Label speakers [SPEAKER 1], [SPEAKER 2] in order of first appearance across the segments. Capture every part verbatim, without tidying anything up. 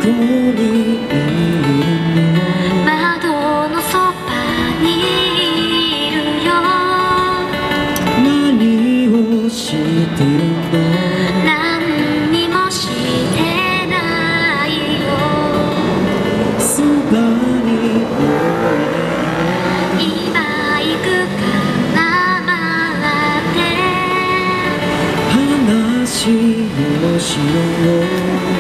[SPEAKER 1] にいるの？
[SPEAKER 2] 窓のそばにいるよ。
[SPEAKER 1] 何をしてるの？
[SPEAKER 2] 何にもしてないよ。
[SPEAKER 1] そばにおいで。
[SPEAKER 2] 今行くから待って
[SPEAKER 1] 話をしよう。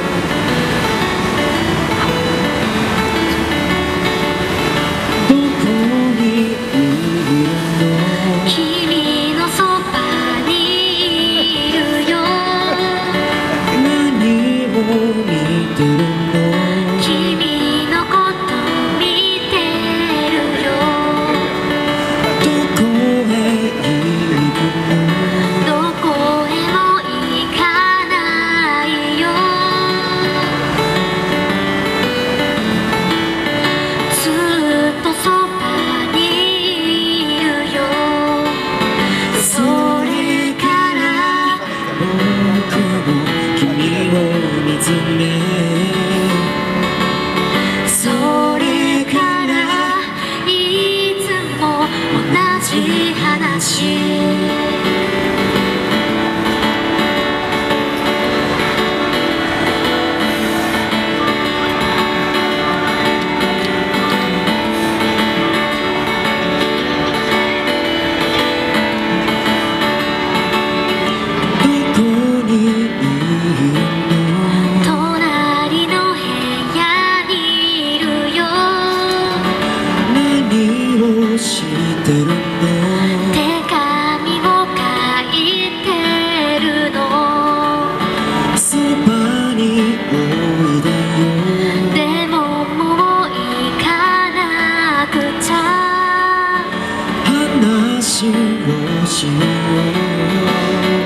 [SPEAKER 1] どこにいるの？
[SPEAKER 2] 君のそばにいるよ。
[SPEAKER 1] 何を見てるの？
[SPEAKER 2] 君のこと見てるよ。
[SPEAKER 1] どこへ行くの？
[SPEAKER 2] どこへも行かないよ。ずっとそばにいるよ。それから
[SPEAKER 1] 僕も君を見つめ、
[SPEAKER 2] それからいつも同じ話。
[SPEAKER 1] どこにいるの？
[SPEAKER 2] 隣の部屋にいるよ。
[SPEAKER 1] 何をしてるの？
[SPEAKER 2] 手紙を書いてるの。
[SPEAKER 1] そばにおいでよ。
[SPEAKER 2] でももう行かなくちゃ。
[SPEAKER 1] 話をしよう。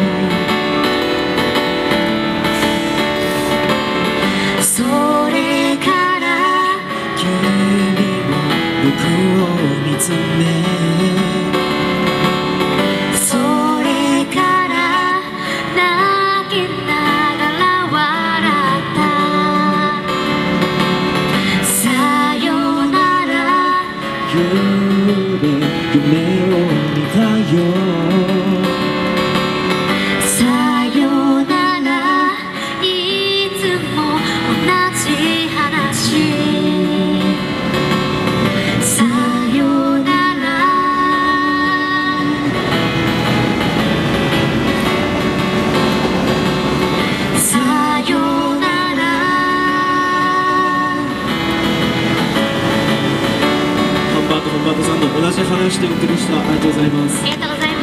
[SPEAKER 2] それから
[SPEAKER 1] 君は僕を見つめ、
[SPEAKER 2] それから泣きながら笑った。さよなら
[SPEAKER 1] 夢夢を見たよ。
[SPEAKER 2] さよならいつも同じ話。さよならさよなら。
[SPEAKER 3] ハンバートハンバートさんの同じ話と言ってる人はありがとうございます。
[SPEAKER 2] ありがとうございます。